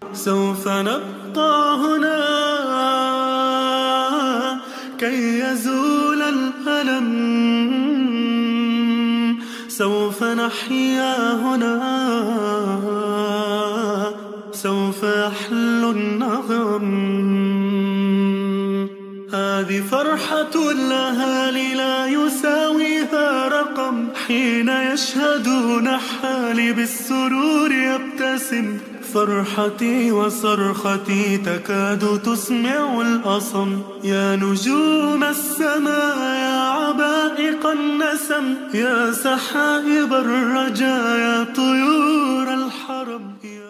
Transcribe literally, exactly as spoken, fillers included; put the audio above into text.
سوف نبقى هنا كي يزول الألم، سوف نحيا هنا، سوف يحلو النغم. هذه فرحة الأهالي لا يساويها رقم، حين يشهدون حالي بالسرور يبتسم. فرحتي وصرختي تكاد تسمع الأصم. يا نجوم السماء يا عبائق النسم، يا سحائب الرجا يا طيور الحرم.